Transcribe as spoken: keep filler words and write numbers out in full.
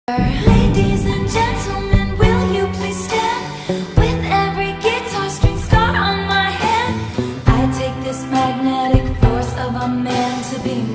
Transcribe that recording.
Ladies and gentlemen, will you please stand? With every guitar string scar on my hand, I take this magnetic force of a man to be